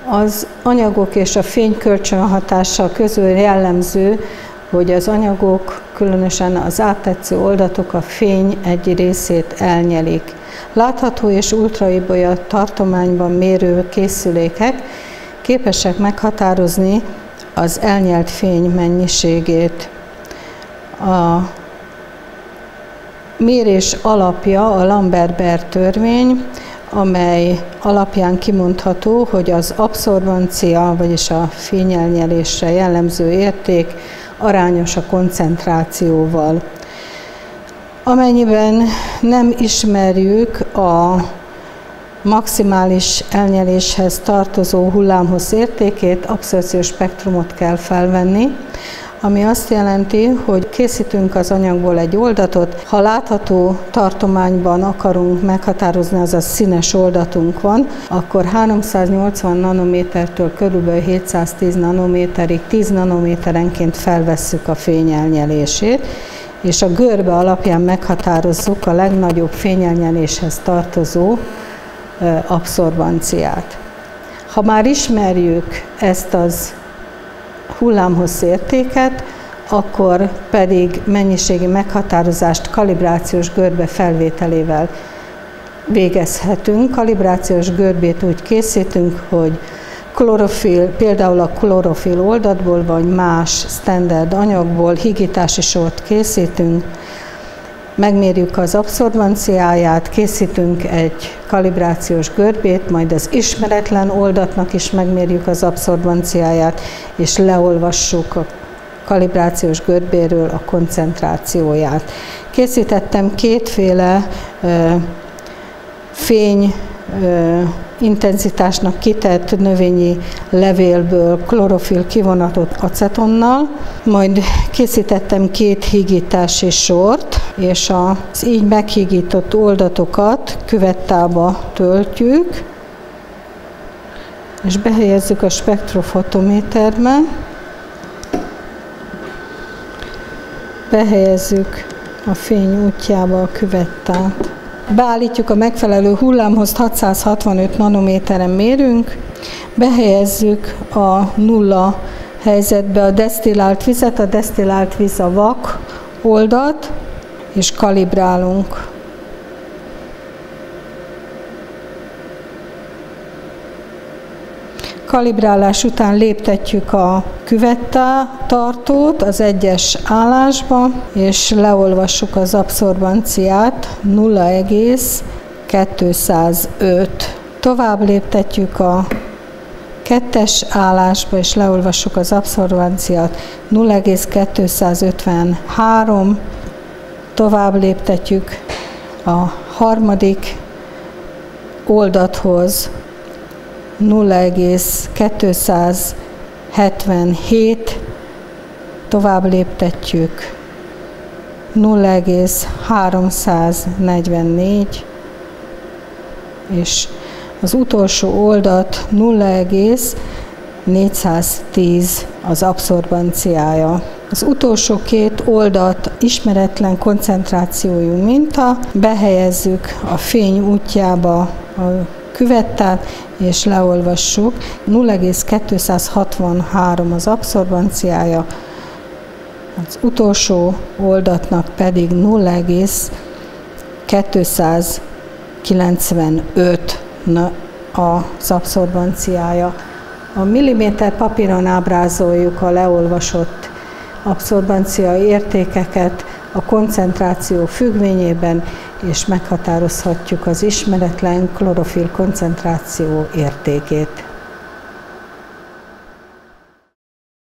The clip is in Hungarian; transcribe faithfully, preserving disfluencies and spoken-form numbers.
Az anyagok és a fény kölcsönhatása közül jellemző, hogy az anyagok, különösen az áttetsző oldatok a fény egy részét elnyelik. Látható és ultraibolya tartományban mérő készülékek képesek meghatározni az elnyelt fény mennyiségét. A mérés alapja a Lambert-Beer törvény, amely alapján kimondható, hogy az abszorbancia, vagyis a fényelnyelésre jellemző érték arányos a koncentrációval. Amennyiben nem ismerjük a maximális elnyeléshez tartozó hullámhossz értékét, abszorpciós spektrumot kell felvenni, ami azt jelenti, hogy készítünk az anyagból egy oldatot, ha látható tartományban akarunk meghatározni, azaz színes oldatunk van, akkor háromszáznyolcvan nanométertől körülbelül hétszáztíz nanométerig, tíz nanométerenként felvesszük a fény elnyelését, és a görbe alapján meghatározzuk a legnagyobb fényelnyeléshez tartozó abszorbanciát. Ha már ismerjük ezt az hullámhossz értéket, akkor pedig mennyiségi meghatározást kalibrációs görbe felvételével végezhetünk. Kalibrációs görbét úgy készítünk, hogy klorofil, például a klorofil oldatból, vagy más standard anyagból hígítási sort készítünk, megmérjük az abszorbanciáját, készítünk egy kalibrációs görbét, majd az ismeretlen oldatnak is megmérjük az abszorbanciáját, és leolvassuk a kalibrációs görbéről a koncentrációját. Készítettem kétféle ö, fény ö, intenzitásnak kitett növényi levélből klorofil kivonatot acetonnal, majd készítettem két hígítási sort, és az így meghígított oldatokat küvettába töltjük, és behelyezzük a spektrofotométerbe, behelyezzük a fény útjába a küvettát. Beállítjuk a megfelelő hullámhoz, hatszázhatvanöt nanométeren mérünk, behelyezzük a nulla helyzetbe a desztillált vizet, a desztillált víz a vak oldat, és kalibrálunk. Kalibrálás után léptetjük a küvettartót az egyes állásba, és leolvassuk az abszorbanciát nulla egész kétszázöt. Tovább léptetjük a kettes állásba, és leolvassuk az abszorbanciát nulla egész kétszázötvenhárom. Tovább léptetjük a harmadik oldathoz nulla egész kétszázhetvenhét, tovább léptetjük nulla egész háromszáznegyvennégy, és az utolsó oldat nulla egész négyszáztíz az abszorbanciája. Az utolsó két oldat ismeretlen koncentrációjú minta, behelyezzük a fény útjába a küvettát, és leolvassuk. nulla egész kétszázhatvanhárom az abszorbanciája, az utolsó oldatnak pedig nulla egész kétszázkilencvenöt az abszorbanciája. A milliméter papíron ábrázoljuk a leolvasott abszorbancia értékeket a koncentráció függvényében, és meghatározhatjuk az ismeretlen klorofil koncentráció értékét.